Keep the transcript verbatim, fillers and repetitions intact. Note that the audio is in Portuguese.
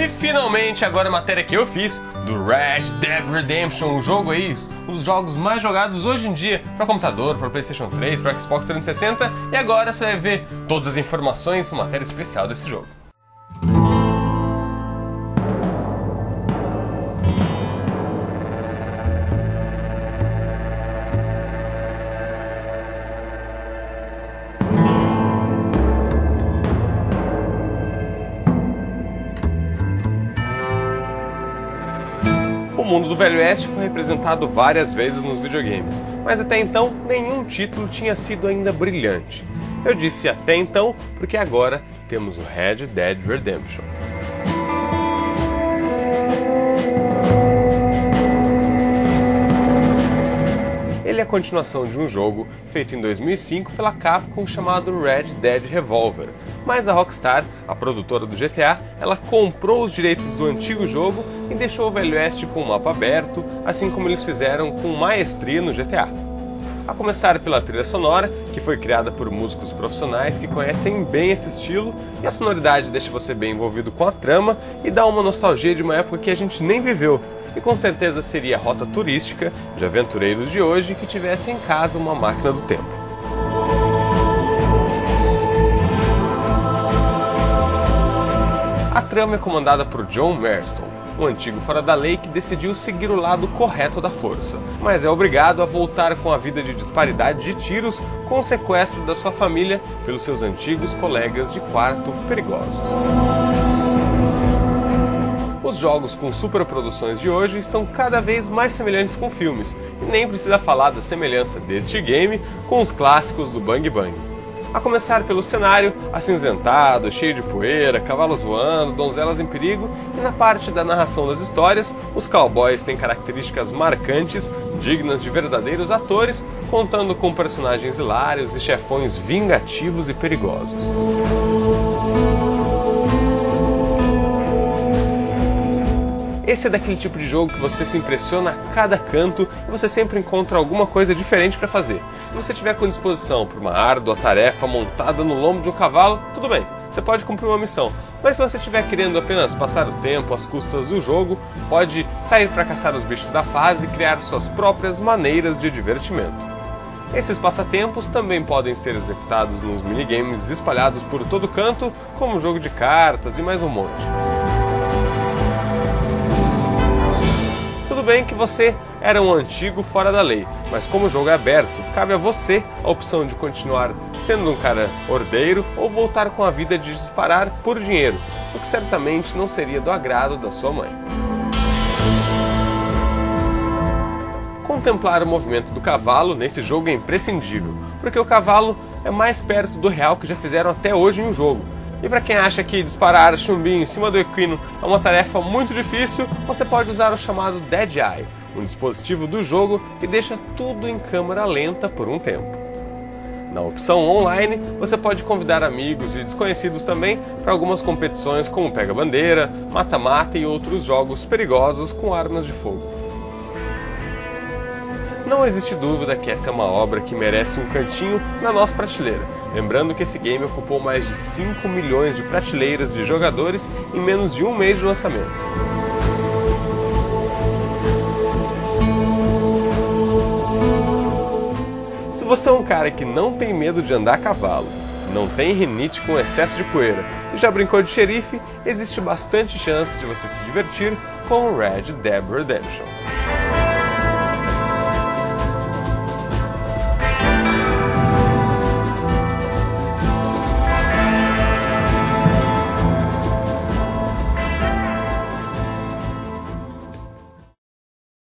E finalmente, agora a matéria que eu fiz do Red Dead Redemption, um jogo aí, um dos jogos mais jogados hoje em dia para computador, para PlayStation três, para Xbox trezentos e sessenta, e agora você vai ver todas as informações, uma matéria especial desse jogo. O mundo do Velho Oeste foi representado várias vezes nos videogames, mas até então nenhum título tinha sido ainda brilhante. Eu disse até então porque agora temos o Red Dead Redemption. Ele é a continuação de um jogo feito em dois mil e cinco pela Capcom chamado Red Dead Revolver, mas a Rockstar, a produtora do G T A, ela comprou os direitos do antigo jogo e deixou o Velho Oeste com o mapa aberto, assim como eles fizeram com maestria no G T A. A começar pela trilha sonora, que foi criada por músicos profissionais que conhecem bem esse estilo, e a sonoridade deixa você bem envolvido com a trama e dá uma nostalgia de uma época que a gente nem viveu. E com certeza seria a rota turística de aventureiros de hoje que tivesse em casa uma máquina do tempo. A trama é comandada por John Marston, um antigo fora da lei que decidiu seguir o lado correto da força, mas é obrigado a voltar com a vida de disparidade de tiros com o sequestro da sua família pelos seus antigos colegas de quarto perigosos. Os jogos com superproduções de hoje estão cada vez mais semelhantes com filmes, e nem precisa falar da semelhança deste game com os clássicos do Bang Bang. A começar pelo cenário acinzentado, cheio de poeira, cavalos voando, donzelas em perigo, e na parte da narração das histórias, os cowboys têm características marcantes, dignas de verdadeiros atores, contando com personagens hilários e chefões vingativos e perigosos. Esse é daquele tipo de jogo que você se impressiona a cada canto e você sempre encontra alguma coisa diferente para fazer. Se você tiver com disposição para uma árdua tarefa montada no lombo de um cavalo, tudo bem, você pode cumprir uma missão. Mas se você estiver querendo apenas passar o tempo às custas do jogo, pode sair para caçar os bichos da fase e criar suas próprias maneiras de divertimento. Esses passatempos também podem ser executados nos minigames espalhados por todo canto, como jogo de cartas e mais um monte. Tudo bem que você era um antigo fora da lei, mas como o jogo é aberto, cabe a você a opção de continuar sendo um cara ordeiro ou voltar com a vida de disparar por dinheiro, o que certamente não seria do agrado da sua mãe. Contemplar o movimento do cavalo nesse jogo é imprescindível, porque o cavalo é mais perto do real que já fizeram até hoje em um jogo. E para quem acha que disparar chumbinho em cima do equino é uma tarefa muito difícil, você pode usar o chamado Dead Eye, um dispositivo do jogo que deixa tudo em câmera lenta por um tempo. Na opção online, você pode convidar amigos e desconhecidos também para algumas competições como pega-bandeira, mata-mata e outros jogos perigosos com armas de fogo. Não existe dúvida que essa é uma obra que merece um cantinho na nossa prateleira, lembrando que esse game ocupou mais de cinco milhões de prateleiras de jogadores em menos de um mês de lançamento. Se você é um cara que não tem medo de andar a cavalo, não tem rinite com excesso de poeira e já brincou de xerife, existe bastante chance de você se divertir com o Red Dead Redemption.